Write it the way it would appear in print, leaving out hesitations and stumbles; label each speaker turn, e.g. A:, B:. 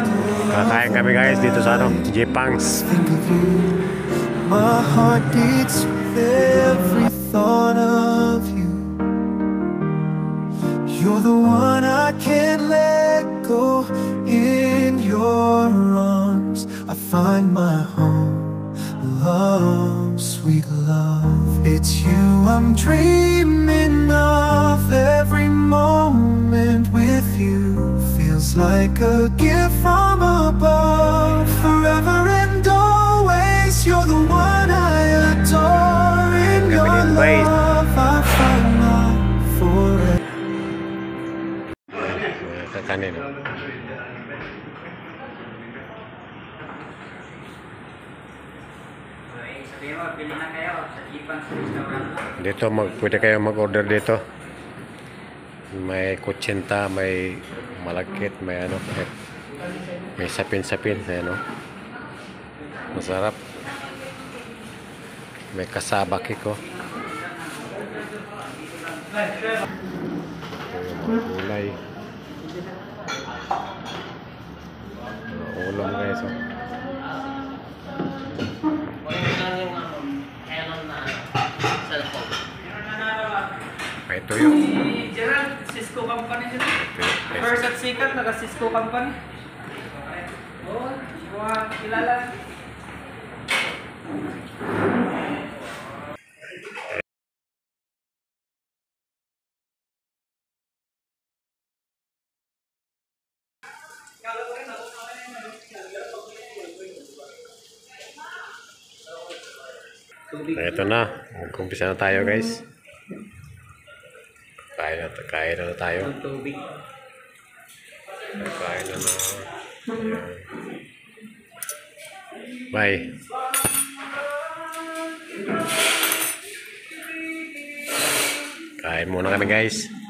A: Kakain kami guys dito sa ano, Jepangs.
B: Think of you. My heart beats with every thought of you. You're the one I can't let go. In your arms I find my home. Love, sweet love, it's you I'm dreaming of. Every moment with you feels like a gift from above. Forever and always, you're the one I adore. In your love I find my forever.
A: Kakanin. Dito pwede kayo mag-order dito. May kutsinta, may malagkit, may ano, may sapin-sapin, ano. Masarap. May kasabak ko. Mga gulay. Mga ulam guys. Oh. May tuyo.
C: Gerald, Cisco Company dito. First at sikat, naka-Cisco Company. Oo, kilala.
A: Ito na, mag-umpisa na tayo guys. Kain na tayo.
C: Tubig.
A: Kain na na. Bye. Kain muna kami guys.